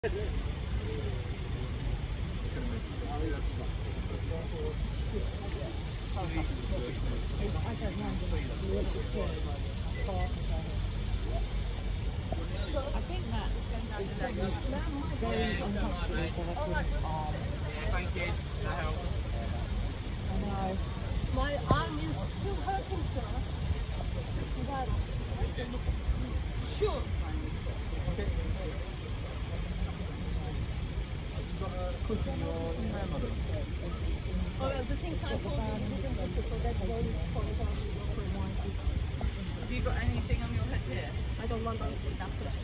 Okay, I think that very uncomfortable for her kid's arm. thank you. Can I help? I know. My arm is still hurting, sir. But sure. Okay. Cooking your grandmother. Oh, well, the things I told you didn't look so that's very important. Have you got anything on your head here? I don't want to answer that question.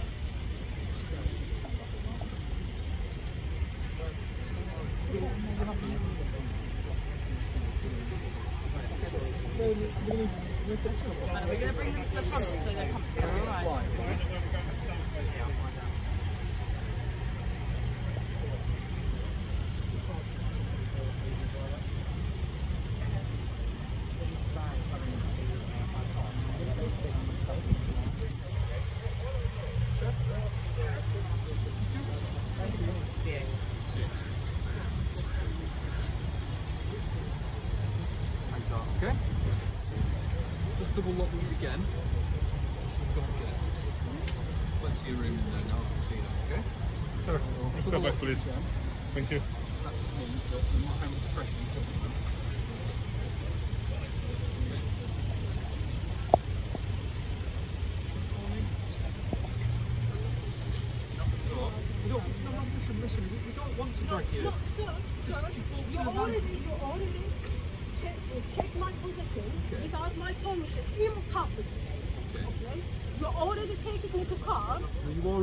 And we're going to bring them to the front so they're comfortable, alright? Okay? Just double lock these again. Don't forget. Plenty of room in there now, I can see that, okay? Sure. Step back, please. Thank you. That means that no matter how much pressure you put on them. Listen, we don't want to drag you. No, sir, you already check my position without my permission in public. Okay? You already taken me to car.